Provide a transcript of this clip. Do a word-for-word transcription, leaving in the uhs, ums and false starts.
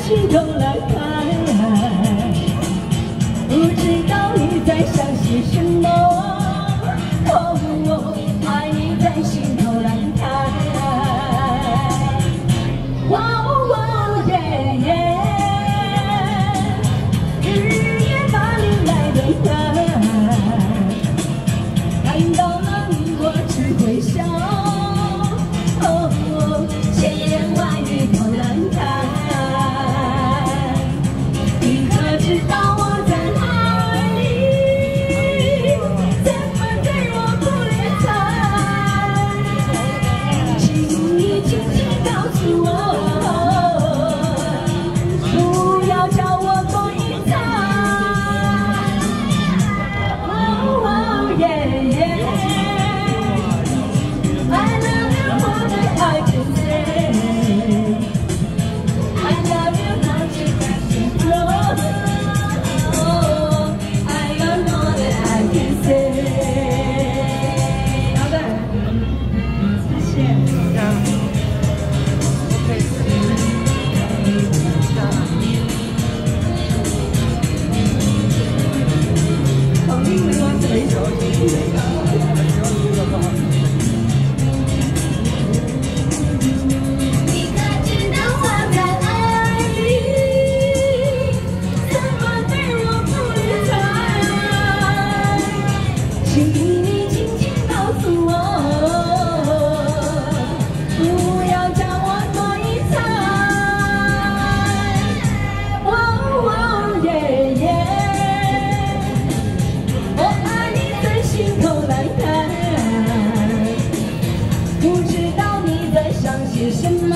心头来看，不知道你在想些什么。哦，爱你在心头来看。哇哦耶耶，日夜把你来等待，看到了你我只会笑。哦，千言万语都难谈。 知道我在哪里，怎么对我不理睬？请你轻轻告诉我，不要叫我多一猜。哦耶耶 ，I love you more than I can say. I love you not just as you know. 请你轻轻告诉我，不要叫我多一猜。哦耶耶，我爱你在心头难看，不知道你在想些什么。